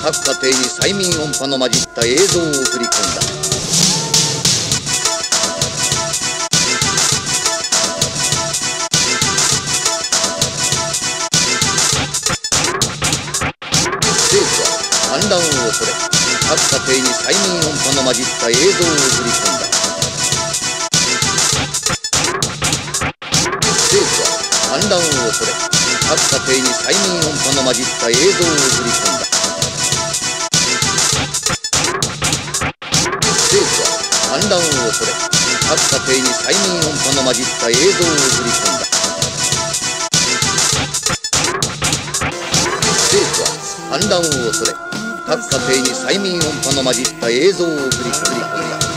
各家庭に催眠音波の混じった映像を送り込んだ。政府は反乱を恐れ各家庭に催眠音波の混じった映像を送り込んだ。政府は反乱を恐れ各家庭に催眠音波の混じった映像を送り込んだ。政府は反乱を恐れ各家庭に催眠音波の混じった映像を送り込んだ。政府は反乱を恐れ各家庭に催眠音波の混じった映像を送り込んだ。